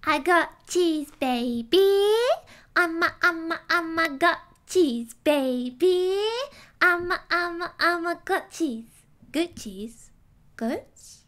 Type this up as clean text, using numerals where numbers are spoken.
I got cheese, baby. I'm got cheese, baby. I'm got cheese. Good cheese. Good?